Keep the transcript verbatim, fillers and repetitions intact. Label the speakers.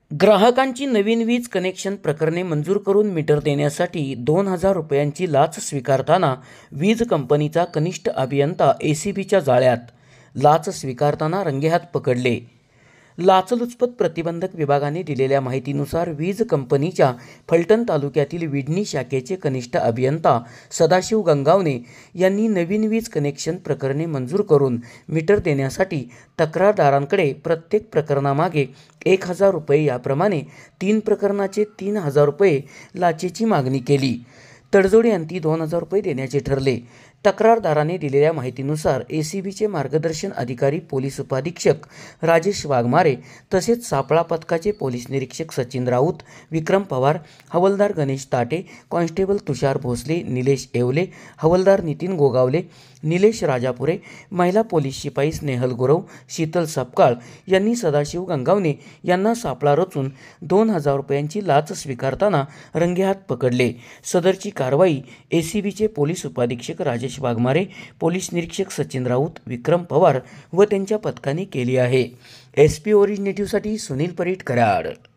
Speaker 1: ग्राहकांची नवीन वीज कनेक्शन प्रकरणे मंजूर करून मीटर देण्यासाठी दोन हजार रुपयांची लाच स्वीकारताना वीज कंपनीचा कनिष्ठ अभियंता ए सी बीच्या जाळ्यात. लाच स्वीकारताना रंगेहात पकडले. लाचलुचपत प्रतिबंधक विभागाने दिलेल्या माहितीनुसार वीज कंपनीच्या फलटण तालुक्यातील विडणी शाखेचे कनिष्ठ अभियंता सदाशिव गंगावणे यांनी नवीन वीज कनेक्शन प्रकरणे मंजूर करून मीटर देण्यासाठी तक्रारदारांकडे प्रत्येक प्रकरणामागे एक हजार रुपये याप्रमाणे तीन प्रकरणाचे तीन हजार रुपये लाचेची मागणी केली. तडजोडी अंती दोन हजार रुपये देण्याचे ठरले. तक्रारदाराने दिलेल्या माहितीनुसार ए सी बीचे मार्गदर्शन अधिकारी पोलीस उपाधीक्षक राजेश वाघमारे तसेच सापळा पथकाचे पोलीस निरीक्षक सचिन राऊत, विक्रम पवार, हवालदार गणेश ताटे, कॉन्स्टेबल तुषार भोसले, निलेश येवले, हवालदार नितीन गोगावले, निलेश राजापुरे, महिला पोलीस शिपाई स्नेहल गुरव, शीतल सपकाळ यांनी सदाशिव गंगावणे यांना सापळा रचून दोन हजार रुपयांची लाच स्वीकारताना रंगेहात पकडले. सदरची कारवाई ए सी बीचे पोलीस उपाधीक्षक राजेश वाघमारे, पोलीस निरीक्षक सचिन राऊत, विक्रम पवार व त्यांच्या पथकाने केली आहे. एस पी ओरिजिनेटिव्हसाठी सुनील परीट, कराड.